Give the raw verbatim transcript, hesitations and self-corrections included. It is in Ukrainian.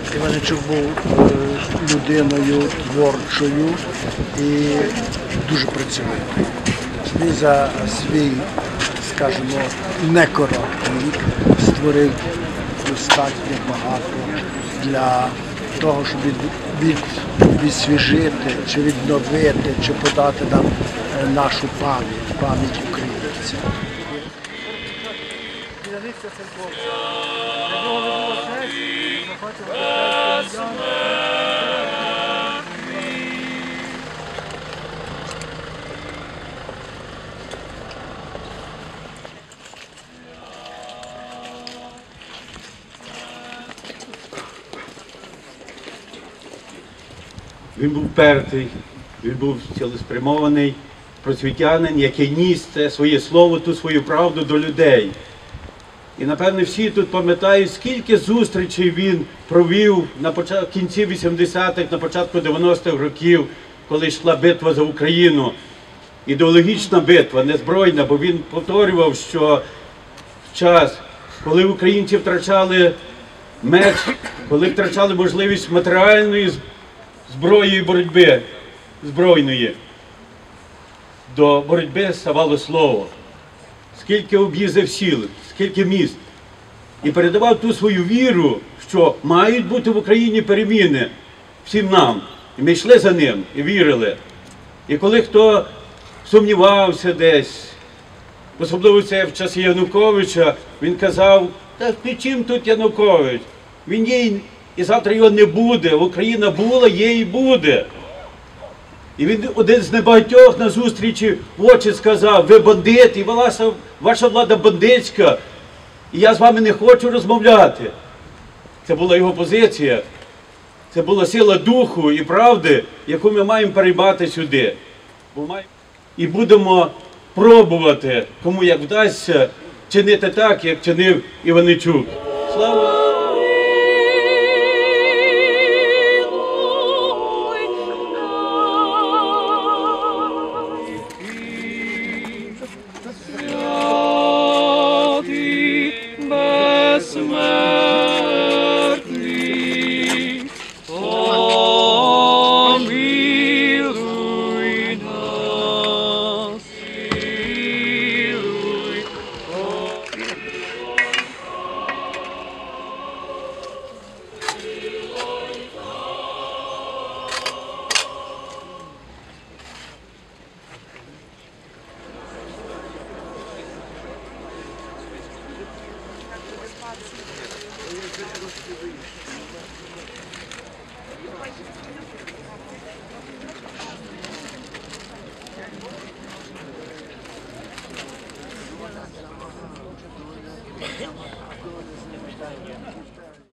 Іваничук був людиною творчою і дуже працьовитою. Він за свій, скажімо, некороткий вік створив достатньо багато для того, щоб від, відсвіжити, чи відновити, чи подати нам нашу пам'ять, пам'ять українців. Він був впертий, він був цілеспрямований просвітянин, який ніс це своє слово, ту свою правду до людей. І, напевне, всі тут пам'ятають, скільки зустрічей він провів на початку, кінці вісімдесятих, на початку дев'яностих років, коли йшла битва за Україну. Ідеологічна битва, не збройна, бо він повторював, що в час, коли українці втрачали меч, коли втрачали можливість матеріальної зброї боротьби, збройної, до боротьби ставало слово. Скільки об'їздив сіл, скільки міст. І передавав ту свою віру, що мають бути в Україні переміни всім нам. І ми йшли за ним і вірили. І коли хто сумнівався десь, особливо це в часі Януковича, він казав, та при чим тут Янукович? Він є і завтра його не буде. Україна була, є і буде. І він один з небагатьох на зустрічі в очі сказав, ви бандити, і ваша, ваша влада бандитська, і я з вами не хочу розмовляти. Це була його позиція, це була сила духу і правди, яку ми маємо переймати сюди. І будемо пробувати, кому як вдасться, чинити так, як чинив Іваничук. Слава